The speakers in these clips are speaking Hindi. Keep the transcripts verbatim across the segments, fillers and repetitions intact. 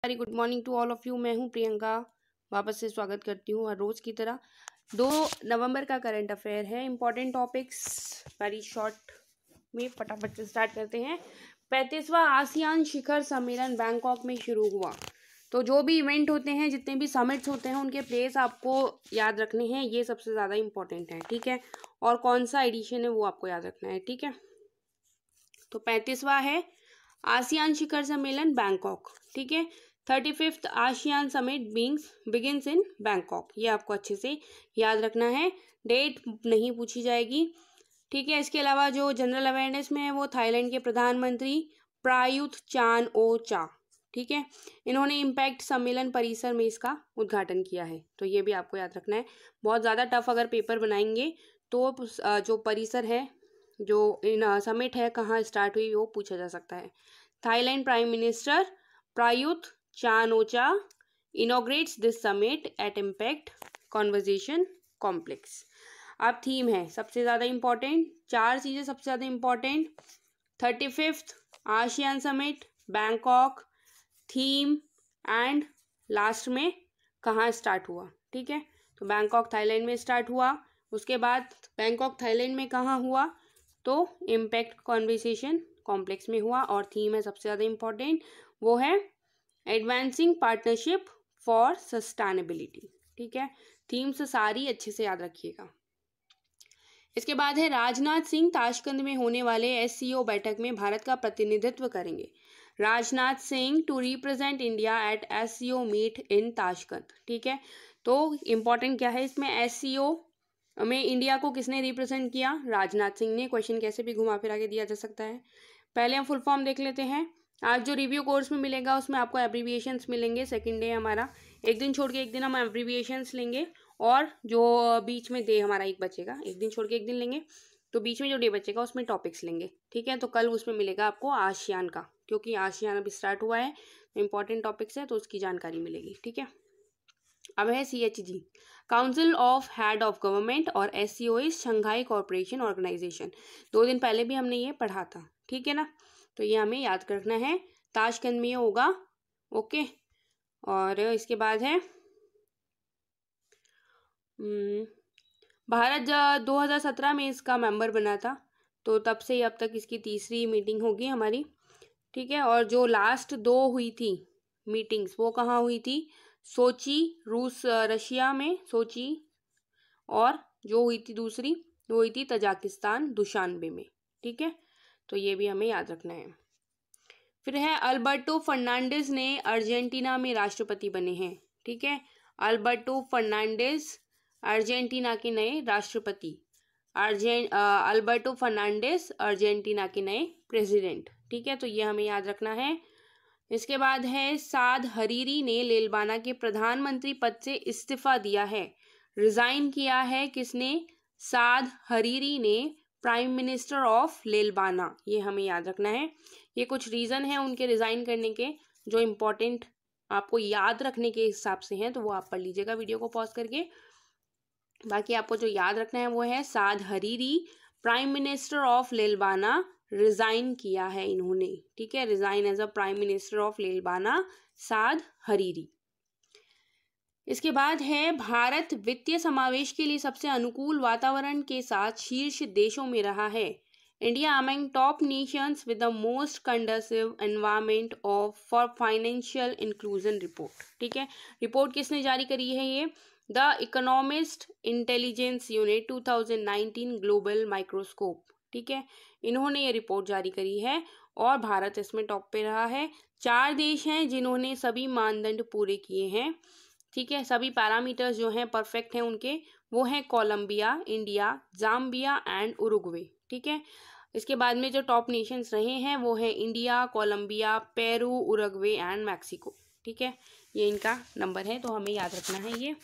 Very good morning to all of you. मैं हूं प्रियंका, वापस से स्वागत करती हूं हर रोज़ की तरह। दो नवंबर का करंट अफेयर है, इंपॉर्टेंट टॉपिक्स वेरी शॉर्ट में फटाफट से स्टार्ट करते हैं। पैंतीसवां आसियान शिखर सम्मेलन बैंकॉक में शुरू हुआ। तो जो भी इवेंट होते हैं, जितने भी समिट्स होते हैं, उनके प्लेस आपको याद रखने हैं, ये सबसे ज़्यादा इंपॉर्टेंट है, ठीक है। और कौन सा एडिशन है वो आपको याद रखना है, ठीक है। तो पैंतीसवां है आसियान शिखर सम्मेलन बैंकॉक, ठीक है। Thirty fifth ASEAN summit begins begins in Bangkok, ये आपको अच्छे से याद रखना है, डेट नहीं पूछी जाएगी, ठीक है। इसके अलावा जो जनरल अवेयरनेस में है वो थाईलैंड के प्रधानमंत्री प्रायुत चान ओ चा, ठीक है, इन्होंने इम्पैक्ट सम्मेलन परिसर में इसका उद्घाटन किया है। तो ये भी आपको याद रखना है। बहुत ज़्यादा टफ अगर पेपर बनाएंगे तो जो परिसर है, जो इन समिट है, कहाँ स्टार्ट हुई, वो पूछा जा सकता है। Thailand prime minister Prayut Chan o cha inaugurates this summit at Impact convention complex. अब थीम है सबसे ज़्यादा इम्पॉर्टेंट, चार चीज़ें सबसे ज़्यादा important. Thirty fifth ASEAN summit Bangkok, theme and last में कहाँ स्टार्ट हुआ, ठीक है। तो बैंकॉक थाईलैंड में स्टार्ट हुआ, उसके बाद बैंकॉक थाईलैंड में कहाँ हुआ, तो इम्पैक्ट कॉन्वर्सेशन कॉम्प्लेक्स में हुआ। और थीम है सबसे ज़्यादा इम्पॉर्टेंट, वो है एडवांसिंग पार्टनरशिप फॉर सस्टेनेबिलिटी, ठीक है। थीम्स सारी अच्छे से याद रखिएगा। इसके बाद है राजनाथ सिंह ताशकंद में होने वाले एस सी ओ बैठक में भारत का प्रतिनिधित्व करेंगे। Rajnath Singh to represent India at S C O meet in Tashkent, ठीक है। तो इम्पॉर्टेंट क्या है इसमें, एस सी ओ में इंडिया को किसने रिप्रेजेंट किया, राजनाथ सिंह ने। क्वेश्चन कैसे भी घुमा फिरा के दिया जा सकता है। पहले हम फुल फॉर्म देख लेते हैं। आज जो रिव्यू कोर्स में मिलेगा उसमें आपको एब्रीविएशंस मिलेंगे। सेकंड डे हमारा, एक दिन छोड़ के एक दिन हम एब्रीविएशंस लेंगे, और जो बीच में डे हमारा एक बचेगा, एक दिन छोड़ के एक दिन लेंगे, तो बीच में जो डे बचेगा उसमें टॉपिक्स लेंगे, ठीक है। तो कल उसमें मिलेगा आपको आसियान का, क्योंकि आसियान अभी स्टार्ट हुआ है, इंपॉर्टेंट टॉपिक्स है तो उसकी जानकारी मिलेगी, ठीक है। अब है C H G, council of head of government, और S C O is Shanghai corporation organisation. दो दिन पहले भी हमने ये पढ़ा था, ठीक है ना। तो ये हमें याद रखना है, ताशकंद में होगा, ओके। और इसके बाद है भारत दो हज़ार सत्रह में इसका मेंबर बना था, तो तब से अब तक इसकी तीसरी मीटिंग होगी हमारी, ठीक है। और जो लास्ट दो हुई थी मीटिंग्स वो कहाँ हुई थी, सोची रूस रशिया में सोची, और जो हुई थी दूसरी वो हुई थी तजाकिस्तान दुशानबे में, ठीक है। तो ये भी हमें याद रखना है। फिर है अल्बर्टो फर्नांडिस ने अर्जेंटीना में राष्ट्रपति बने हैं, ठीक है। अल्बर्टो फर्नांडिस अर्जेंटीना के नए राष्ट्रपति, अर्जें अल्बर्टो फर्नांडिस अर्जेंटीना के नए प्रेसिडेंट, ठीक है। तो ये हमें याद रखना है। इसके बाद है साद हरीरी ने लेलबाना के प्रधानमंत्री पद से इस्तीफा दिया है। रिजाइन किया है किसने, साद हरीरी ने, प्राइम मिनिस्टर ऑफ लेलबाना, ये हमें याद रखना है। ये कुछ रीज़न है उनके रिज़ाइन करने के, जो इम्पोर्टेंट आपको याद रखने के हिसाब से हैं, तो वो आप पढ़ लीजिएगा वीडियो को पॉज करके। बाकी आपको जो याद रखना है वो है Saad Hariri, prime minister of Lebanon, resign किया है इन्होंने, ठीक है। Resign as a prime minister of Lebanon, Saad Hariri. इसके बाद है भारत वित्तीय समावेश के लिए सबसे अनुकूल वातावरण के साथ शीर्ष देशों में रहा है। India among top nations with the most conducive environment of for financial inclusion report, ठीक है। रिपोर्ट किसने जारी करी है, ये the Economist Intelligence Unit two thousand nineteen global microscope, ठीक है। इन्होंने ये रिपोर्ट जारी करी है और भारत इसमें टॉप पे रहा है। चार देश हैं जिन्होंने सभी मानदंड पूरे किए हैं, ठीक है। सभी पैरामीटर्स जो हैं परफेक्ट हैं उनके, वो हैं Colombia, India, Zambia and Uruguay, ठीक है। इसके बाद में जो टॉप नेशंस रहे हैं वो है India, Colombia, Peru, Uruguay and Mexico, ठीक है। ये इनका नंबर है, तो हमें याद रखना है ये।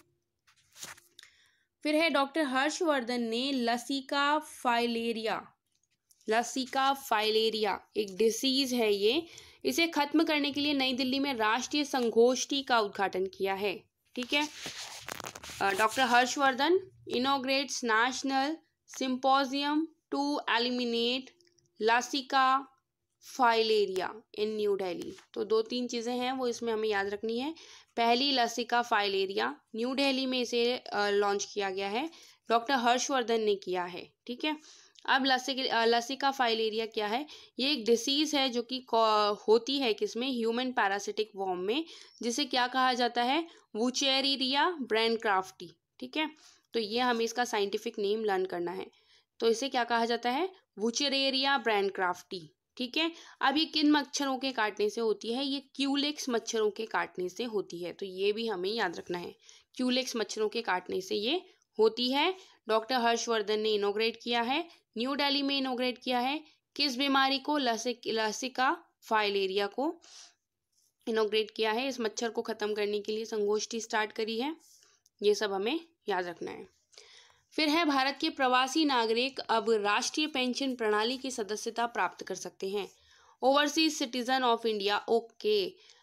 फिर है डॉक्टर हर्षवर्धन ने लसिका फाइलेरिया, लसिका फाइलेरिया एक डिसीज है ये, इसे खत्म करने के लिए नई दिल्ली में राष्ट्रीय संगोष्ठी का उद्घाटन किया है, ठीक है। Doctor Harshvardhan inaugurates national symposium to eliminate lasika filaria in New Delhi. तो दो तीन चीज़ें हैं वो इसमें हमें याद रखनी है। पहली, लसिका फाइलेरिया, न्यू दिल्ली में इसे लॉन्च किया गया है, डॉक्टर हर्षवर्धन ने किया है। ठीक है। अब लसिका लसिका फाइलेरिया क्या है? ये एक डिसीज़ है जो कि होती है किसमें? ह्यूमन पैरासिटिक वॉर्म में, जिसे क्या कहा जाता है? Wuchereria bancrofti. ठीक है। तो ये हमें इसका साइंटिफिक नेम लर्न करना है। तो इसे क्या कहा जाता है? Wuchereria bancrofti. ठीक है। अब ये किन मच्छरों के काटने से होती है? ये क्यूलेक्स मच्छरों के काटने से होती है। तो ये भी हमें याद रखना है, क्यूलेक्स मच्छरों के काटने से ये होती है। डॉक्टर हर्षवर्धन ने इनोग्रेट किया है, न्यू दिल्ली में इनोग्रेट किया है। किस बीमारी को? लसिक लसिका फाइलेरिया को इनोग्रेट किया है। इस मच्छर को खत्म करने के लिए संगोष्ठी स्टार्ट करी है। ये सब हमें याद रखना है। फिर है, भारत के प्रवासी नागरिक अब राष्ट्रीय पेंशन प्रणाली की सदस्यता प्राप्त कर सकते हैं। Overseas citizen of India. Okay,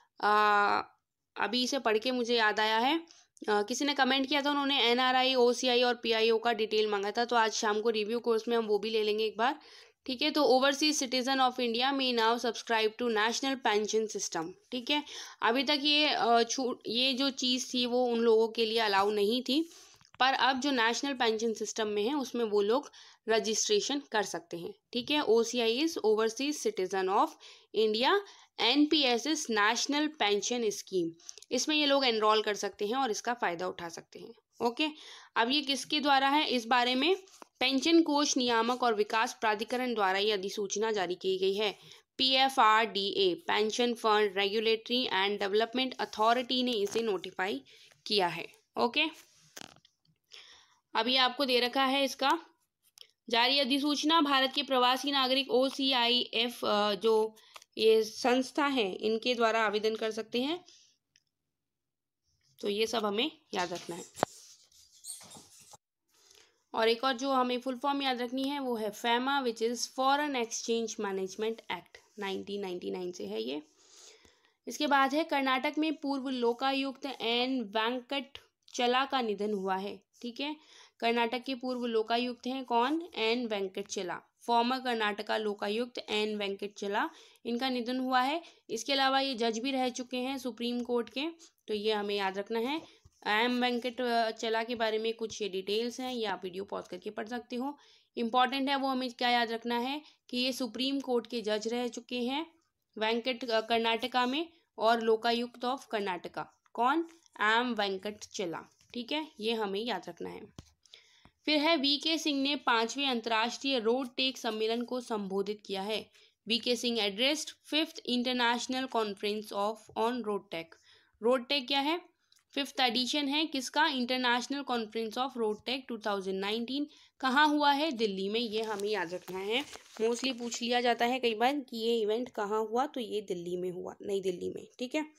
अभी इसे पढ़ के मुझे याद आया है, आ, किसी ने कमेंट किया था, उन्होंने एनआरआई, ओसीआई और पीआईओ का डिटेल मांगा था, तो आज शाम को रिव्यू कोर्स में हम वो भी ले लेंगे एक बार। ठीक है। तो ओवरसीज सिटीजन ऑफ इंडिया में now subscribe to national pension system. ठीक है। अभी तक ये छूट ये जो चीज़ थी वो उन लोगों के लिए अलाउ नहीं थी, पर अब जो नेशनल पेंशन सिस्टम में है उसमें वो लोग रजिस्ट्रेशन कर सकते हैं। ठीक है। OCI is overseas citizen of India, NPS is national pension scheme. इसमें ये लोग एनरोल कर सकते हैं और इसका फायदा उठा सकते हैं। ओके। अब ये किसके द्वारा है? इस बारे में पेंशन कोष नियामक और विकास प्राधिकरण द्वारा ये अधिसूचना जारी की गई है। PFRDA, pension fund regulatory and development authority ने इसे नोटिफाई किया है। ओके। अभी आपको दे रखा है इसका जारी अधिसूचना। भारत के प्रवासी नागरिक ओसीआईएफ जो ये संस्था है इनके द्वारा आवेदन कर सकते हैं। तो ये सब हमें याद रखना है। और एक और जो हमें फुल फॉर्म याद रखनी है वो है FEMA, which is foreign exchange management act, nineteen ninety nine से है ये। इसके बाद है, कर्नाटक में पूर्व लोकायुक्त एन वेंकट चला का निधन हुआ है। ठीक है। कर्नाटक के पूर्व लोकायुक्त हैं कौन? N Venkatachala, former Karnataka Lokayukta N Venkatachala, इनका निधन हुआ है। इसके अलावा ये जज भी रह चुके हैं सुप्रीम कोर्ट के, तो ये हमें याद रखना है। एम वेंकट चला के बारे में कुछ ये डिटेल्स हैं, ये आप वीडियो पॉज करके पढ़ सकते हो। इम्पॉर्टेंट है वो हमें क्या याद रखना है कि ये सुप्रीम कोर्ट के जज रह चुके हैं वेंकट कर्नाटका में, और लोकायुक्त ऑफ कर्नाटका कौन? एम वेंकट चला। ठीक है। ये हमें याद रखना है। फिर है, वी के सिंह ने पांचवें अंतर्राष्ट्रीय रोड टेक सम्मेलन को संबोधित किया है। V K Singh addressed fifth international conference of on road tech. Road tech क्या है? फिफ्थ एडिशन है किसका? International conference of road tech two thousand nineteen. कहाँ हुआ है? दिल्ली में। ये हमें याद रखना है, मोस्टली पूछ लिया जाता है कई बार कि ये इवेंट कहाँ हुआ, तो ये दिल्ली में हुआ, नई दिल्ली में। ठीक है।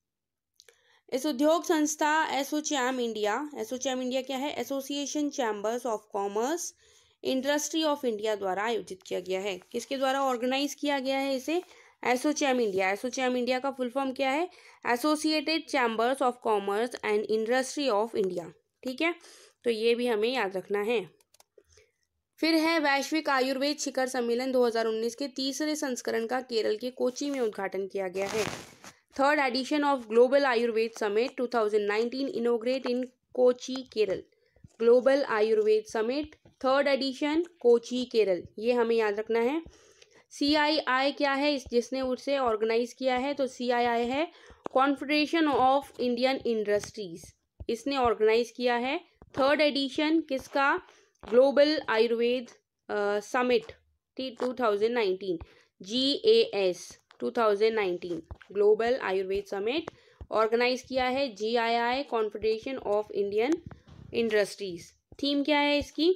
इस उद्योग संस्था एसोचैम इंडिया, एसोचैम इंडिया क्या है? Association chambers of commerce industry of India द्वारा आयोजित किया गया है। किसके द्वारा ऑर्गेनाइज किया गया है इसे? ASSOCHAM India. एसोचैम इंडिया का फुल फॉर्म क्या है? Associated chambers of commerce and industry of India. ठीक है। तो ये भी हमें याद रखना है। फिर है, वैश्विक आयुर्वेद शिखर सम्मेलन दो हज़ार उन्नीस के तीसरे संस्करण का केरल के कोची में उद्घाटन किया गया है। Third edition of global Ayurveda summit two thousand nineteen inaugurate in Kochi Kerala. Global Ayurveda summit third edition, Kochi Kerala, ये हमें याद रखना है। सी आई आई क्या है जिसने उसे ऑर्गेनाइज किया है? तो सी आई आई है कॉन्फेडरेशन ऑफ इंडियन इंडस्ट्रीज, इसने ऑर्गेनाइज किया है। थर्ड एडिशन किसका? Global Ayurveda summit two thousand nineteen, G A S two thousand nineteen, global Ayurveda summit organise किया है G I I, confederation of Indian industries. Theme क्या है इसकी?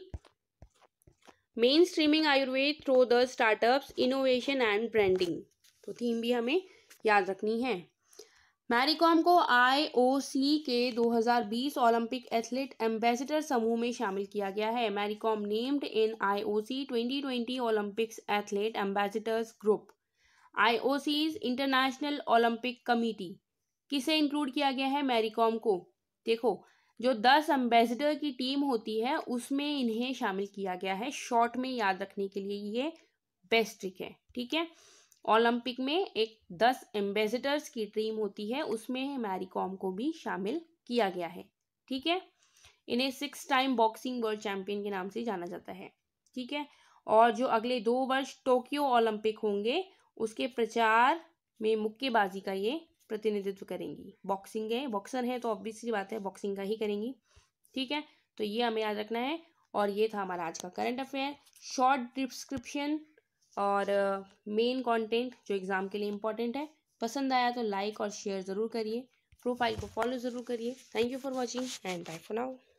Main streaming Ayurveda through the startups, innovation and branding. तो थीम भी हमें याद रखनी है। मैरी कॉम को आई ओ सी के दो हज़ार बीस ओलंपिक एथलीट एम्बेसडर समूह में शामिल किया गया है। Mary Kom named in I O C twenty twenty Olympics athlete ambassadors group. I O C's international Olympic committee, किसे इंक्लूड किया गया है? मैरी कॉम को। देखो, जो दस एम्बेसडर की टीम होती है उसमें इन्हें शामिल किया गया है। शॉर्ट में याद रखने के लिए ये बेस्ट ट्रिक है। ठीक है। ओलंपिक में एक दस एम्बेसडर्स की टीम होती है, उसमें मैरी कॉम को भी शामिल किया गया है। ठीक है, इन्हें six time boxing world champion के नाम से जाना जाता है। ठीक है, और जो अगले दो वर्ष टोक्यो ओलंपिक होंगे उसके प्रचार में मुक्केबाजी का ये प्रतिनिधित्व करेंगी। बॉक्सिंग है, बॉक्सर है तो ऑब्वियसली बात है बॉक्सिंग का ही करेंगी। ठीक है, तो ये हमें याद रखना है। और ये था हमारा आज का करंट अफेयर, शॉर्ट डिस्क्रिप्शन और मेन uh, कंटेंट जो एग्जाम के लिए इम्पोर्टेंट है। पसंद आया तो लाइक और शेयर ज़रूर करिए, प्रोफाइल को फॉलो ज़रूर करिए। Thank you for watching and bye for now.